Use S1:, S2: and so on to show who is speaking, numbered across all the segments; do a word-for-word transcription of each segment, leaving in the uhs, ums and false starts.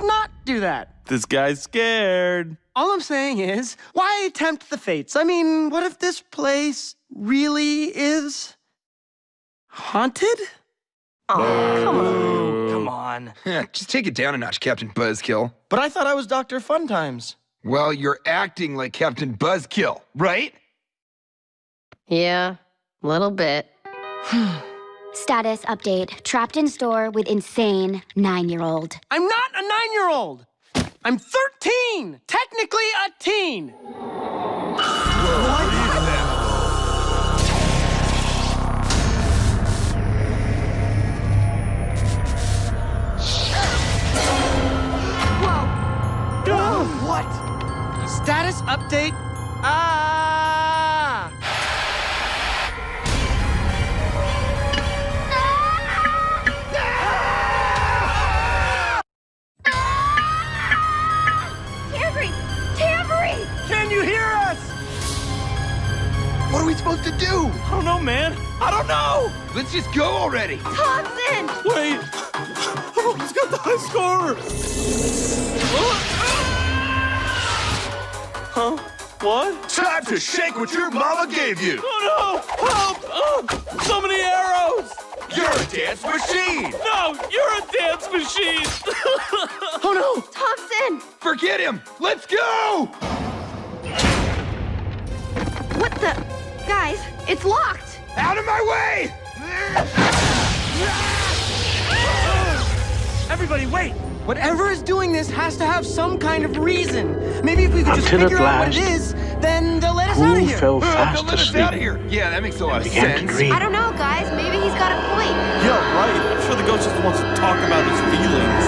S1: not do that.
S2: This guy's scared.
S1: All I'm saying is, why tempt the fates? I mean, what if this place really is haunted? Oh, come on. Come on.
S3: Yeah, just take it down a notch, Captain Buzzkill.
S1: But I thought I was Doctor Funtimes.
S3: Well, you're acting like Captain Buzzkill, right?
S4: Yeah, little bit.
S5: Status update. Trapped in store with insane nine-year-old.
S1: I'm not a nine-year-old. I'm thirteen. Technically a teen. What? Whoa. Oh, what? Status update. Ah. Can you hear us?
S3: What are we supposed to do?
S2: I don't know, man. I don't know.
S3: Let's just go already.
S5: Thompson!
S2: Wait. Oh, he's got the high score. Huh? What?
S6: Time to shake what your mama gave you.
S2: Oh, no. Help. Oh, so many arrows.
S6: You're a dance machine.
S2: No, you're a dance machine.
S1: Oh, no.
S5: Thompson!
S3: Forget him. Let's go.
S5: What the? Guys, it's locked!
S3: Out of my way!
S1: Everybody, wait! Whatever is doing this has to have some kind of reason. Maybe if we could just
S7: Until
S1: figure
S7: at
S1: out what it
S7: last,
S1: is, then they'll let us out of
S7: Who
S1: here.
S7: fell
S3: Oh, they'll
S7: fast
S3: let us
S7: asleep
S3: out of here. Yeah, that makes a lot of
S7: began to
S3: sense.
S7: dream.
S5: I don't know, guys. Maybe he's got a point.
S2: Yeah, right. I'm sure the ghost just wants to talk about his feelings.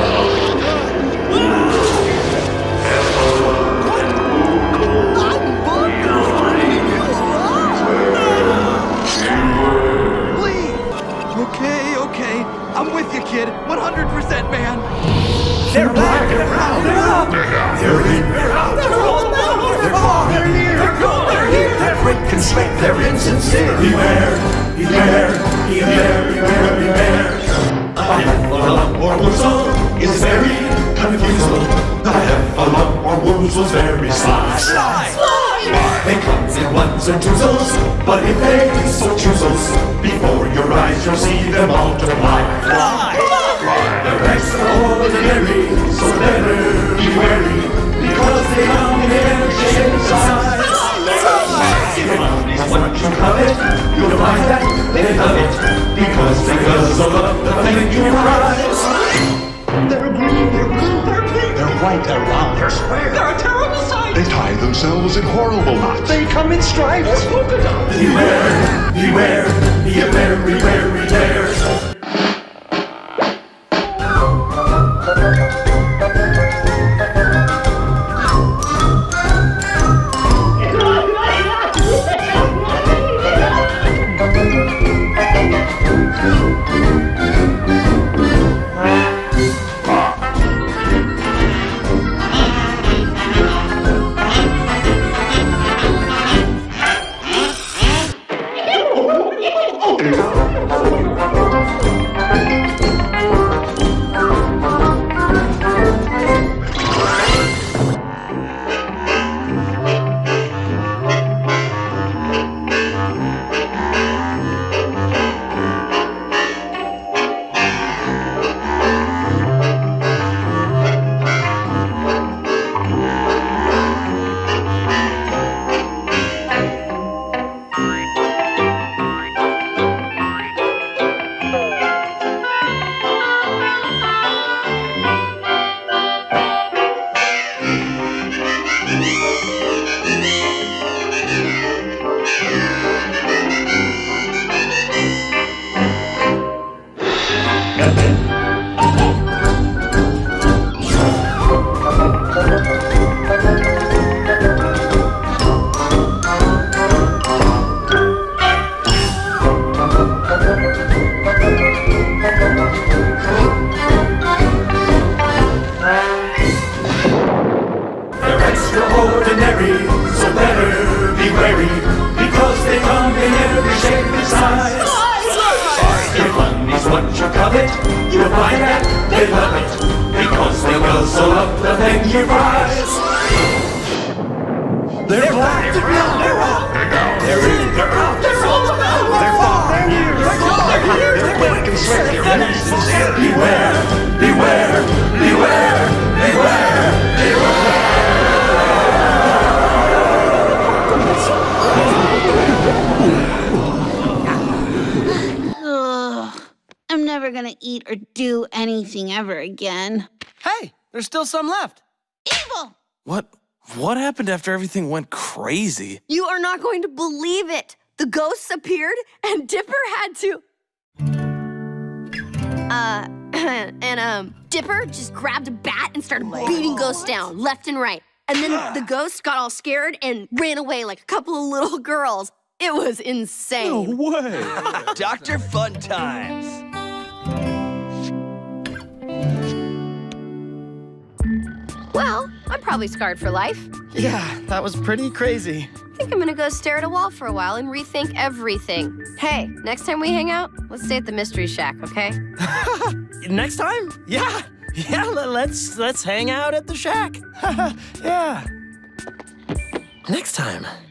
S1: Okay, okay. I'm with you, kid. one hundred percent, man.
S6: They're black, they're brown, they're up, they're in, they're out, they're all about, they're far, they're near, they're gone, they're here, they're quick and straight, they're insincere. Beware, beware, beware, beware, beware. A heffalump or woozle is very confusable. The heffalump or woozle's very sly. Sly, sly. They come in ones and twozles, but if they so choozles, before your eyes you'll see them multiply. Fly, fly. They're extraordinary, so better be wary, because they come in every shape and size. If money's what you covet, you'll find that they love it, because they guzzle up the flame you rise. They're green, they're blue, they're pink, they're white, they're round, they're square, they're a terrible sight.
S8: They tie themselves in horrible knots.
S6: They come in stripes or polka dots. Beware, beware, be a very wary dare. Extraordinary, so better be wary, because they come in every shape and size. If money's what you covet, you'll find that they love it, because They guzzle up the things you prize. They're black, they're brown, they're rock. They're in, they're out, they're all about. They're far, they're near, they're close, they're here, they're quick and slick, they're insincere. Beware, beware, beware, beware, beware.
S7: Ugh, I'm never gonna eat or do anything ever again.
S1: Hey, there's still some left.
S7: Evil!
S2: What? What happened after everything went crazy?
S9: You are not going to believe it. The ghosts appeared, and Dipper had to... Uh, and, um, Dipper just grabbed a bat and started beating ghosts down, left and right. And then the ghosts got all scared and ran away like a couple of little girls. It was insane.
S2: No way.
S3: Doctor Fun Times.
S4: Well, I'm probably scarred for life.
S1: Yeah, that was pretty crazy.
S4: I think I'm gonna go stare at a wall for a while and rethink everything. Hey, next time we hang out, let's stay at the Mystery Shack, okay?
S1: Next time? Yeah, yeah. Let's let's hang out at the shack. Yeah. Next time.